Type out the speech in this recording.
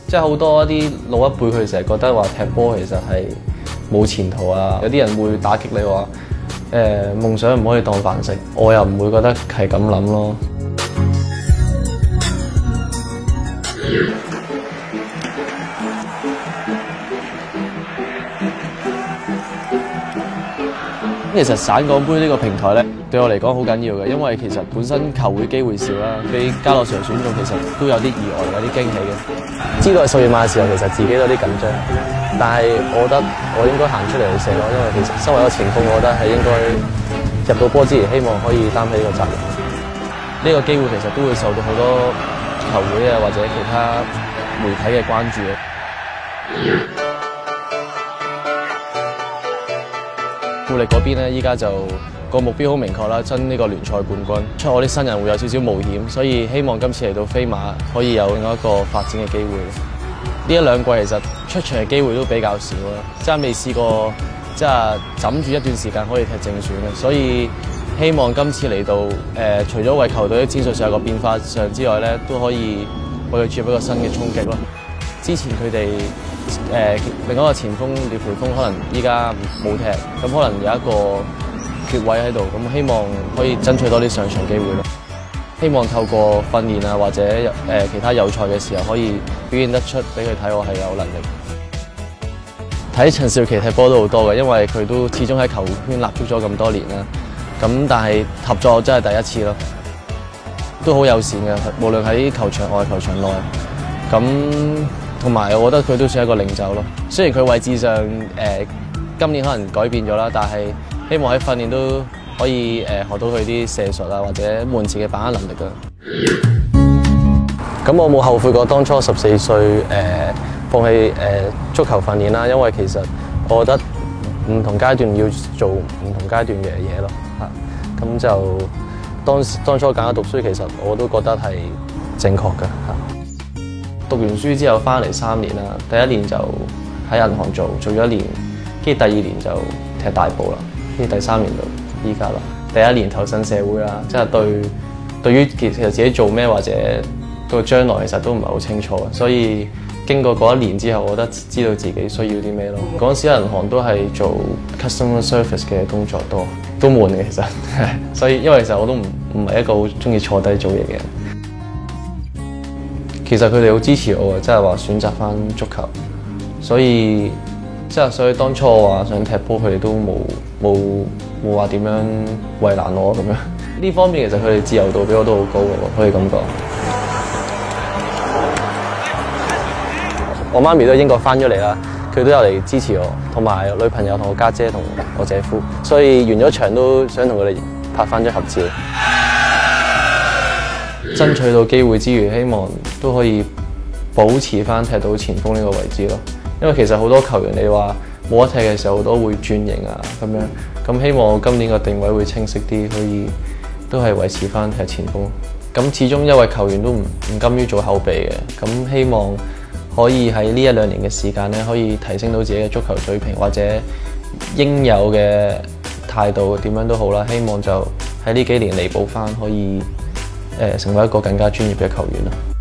即係好多一啲老一輩佢成日覺得話踢波其實係冇前途啊，有啲人會打擊你話夢想唔可以當飯食，我又唔會覺得係咁諗咯。其實省港杯呢個平台咧，對我嚟講好緊要嘅，因為其實本身球會機會少啦，俾家樂 Sir 選中，其實都有啲意外，有啲驚喜嘅。知道係10月碼嘅時候，其實自己都有啲緊張，但係我覺得我應該行出嚟去射咯，因為其實身為一個前鋒，我覺得係應該入到波之前，希望可以擔起呢個責任。呢個機會其實都會受到好多球會啊或者其他媒體嘅關注嘅。富力嗰邊咧，依家就個目標好明確啦，爭呢個聯賽冠軍。出我啲新人會有少少冒險，所以希望今次嚟到飛馬可以有另外一個發展嘅機會。呢一兩季其實出場嘅機會都比較少啦，真係未試過即係枕住一段時間可以踢正選嘅，所以希望今次嚟到除咗為球隊嘅戰術上有個變化上之外咧，都可以為佢注入一個新嘅衝擊咯。之前佢哋另外一個前鋒廖培峰可能依家冇踢，咁可能有一個缺位喺度，咁希望可以爭取多啲上場機會咯。希望透過訓練啊或者其他友賽嘅時候，可以表現得出俾佢睇我係有能力。睇陳少琪踢波都好多嘅，因為佢都始終喺球圈立足咗咁多年啦。咁但係合作真係第一次咯，都好友善嘅，無論喺球場外、球場內。咁同埋我覺得佢都算係一個領袖咯。雖然佢位置上今年可能改變咗啦，但係希望喺訓練都可以學到佢啲射術啊或者門前嘅把握能力㗎。咁我冇後悔過當初14歲放棄足球訓練啦，因為其實我覺得唔同階段要做唔同階段嘅嘢咯嚇。咁就當初揀咗讀書，其實我都覺得係正確㗎嚇。讀完書之後翻嚟3年啦，第一年就喺銀行做咗1年，跟住第2年就踢大埔啦，跟住第3年就依家啦。第1年投身社會啦，即係對於其實自己做咩或者個將來其實都唔係好清楚，所以經過嗰1年之後，我覺得知道自己需要啲咩咯。嗰陣時喺銀行都係做 customer service 嘅工作多，都悶嘅其實，所以因為其實我都唔係一個好中意坐低做嘢嘅人。其實佢哋好支持我嘅，即係話選擇返足球，所以當初我話想踢波，佢哋都冇話點樣為難我咁樣。呢方面其實佢哋自由度比我都好高嘅，可以咁講。我媽咪都喺英國返咗嚟啦，佢都有嚟支持我，同埋女朋友同我家姐同我姐夫，所以完咗場都想同佢哋拍返張合照。爭取到機會之餘，希望都可以保持翻踢到前鋒呢個位置咯。因為其實好多球員你話冇得踢嘅時候，都會轉型啊咁樣。咁希望今年個定位會清晰啲，可以都係維持翻踢前鋒。咁始終因為球員都唔甘於做後備嘅，咁希望可以喺呢1-2年嘅時間咧，可以提升到自己嘅足球水平或者應有嘅態度點樣都好啦。希望就喺呢幾年彌補翻，可以成為一個更加專業嘅球員啦。